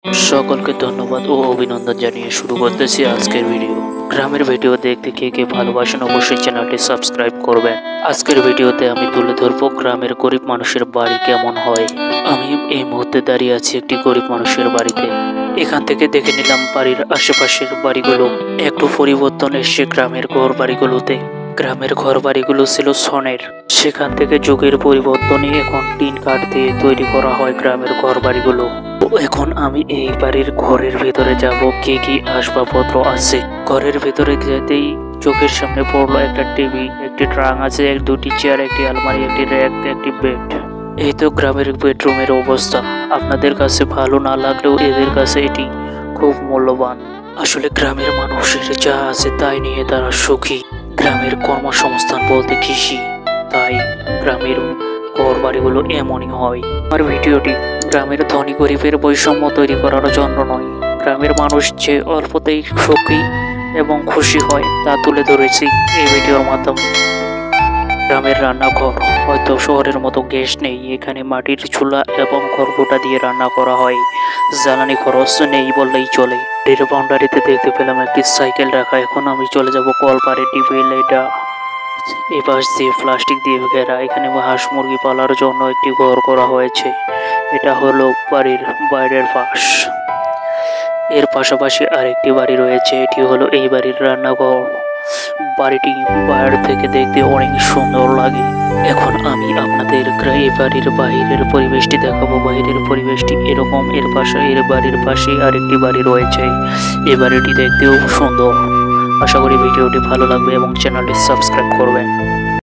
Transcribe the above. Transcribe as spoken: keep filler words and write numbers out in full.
সকলকে ধন্যবাদ ও অভিনন্দন জানিয়ে শুরু করতেছি আজকের ভিডিও। গ্রামের ভিডিও দেখতে কে কে ভালোবাসেন অবশ্যই চ্যানেলটি সাবস্ক্রাইব করবেন। আজকের ভিডিওতে আমি তুলে ধরবো গ্রামের গরিব মানুষের বাড়ি কেমন হয়। আমি এই মুহূর্তে দাঁড়িয়ে আছি একটি গরিব মানুষের বাড়িতে। এখান থেকে দেখে নিলাম বাড়ির আশেপাশের বাড়িগুলো একটু পরিবর্তন এসছে গ্রামের ঘর বাড়িগুলোতে। গ্রামের ঘর বাড়িগুলো ছিল ছনের, সেখান থেকে যুগের পরিবর্তনে এখন টিন কাঠ দিয়ে তৈরি করা হয় গ্রামের ঘর বাড়িগুলো। এখন আমি এই বাড়ির ঘরের ভেতরে যাব, কি কি আসবাবপত্র আছে। ঘরের ভেতরে যেতেই চোখের সামনে পড়লো একটা টিভি, একটি ট্রাং আছে, এক দুটি চেয়ার, একটি আলমারি, একটি র্যাক, একটি বেড। এই তো গ্রামের বেডরুমের অবস্থা। আপনাদের কাছে ভালো না লাগলেও এদের কাছে এটি খুব মূল্যবান। আসলে গ্রামের মানুষের যা আছে তাই নিয়ে তারা সুখী। গ্রামের কর্মসংস্থান বলতে কৃষি, তাই গ্রামের ঘর বাড়িগুলো এমনই হয়। আমার ভিডিওটি গ্রামের ধনী গরিবের বৈষম্য তৈরি করার জন্য নয়, গ্রামের মানুষ যে অল্পতেই সুখী এবং খুশি হয় তা তুলে ধরেছি এই ভিডিওর মাধ্যমে। গ্রামের রান্নাঘর, হয়তো শহরের মতো গ্যাস নেই, এখানে মাটির চুলা এবং খড়কুটা দিয়ে রান্না করা হয়। জ্বালানি খরচ নেই বললেই চলে। এর বাউন্ডারিতে দেখতে পেলাম একটি সাইকেল রাখা। এখন আমি চলে যাব কলপারে। টিউবওয়েল এটা এই পাশ দিয়ে প্লাস্টিক দিয়ে ঘেরা। এখানে হাঁস মুরগি পালার জন্য একটি ঘর করা হয়েছে। এটা হলো বাড়ির বাইরের পাশ। এর পাশাপাশি আরেকটি বাড়ি রয়েছে, এটি হলো এই বাড়ির রান্নাঘর। বাড়িটি বাইরে থেকে দেখতে অনেক সুন্দর লাগে। এখন আমি আপনাদের এই বাড়ির বাইরের পরিবেশটি দেখাবো। বাইরের পরিবেশটি এরকম। এর পাশে এর বাড়ির পাশে আরেকটি বাড়ি রয়েছে। এই বাড়িটি দেখতেও সুন্দর। আশা করি ভিডিওটি ভালো লাগবে এবং চ্যানেলটি সাবস্ক্রাইব করবেন।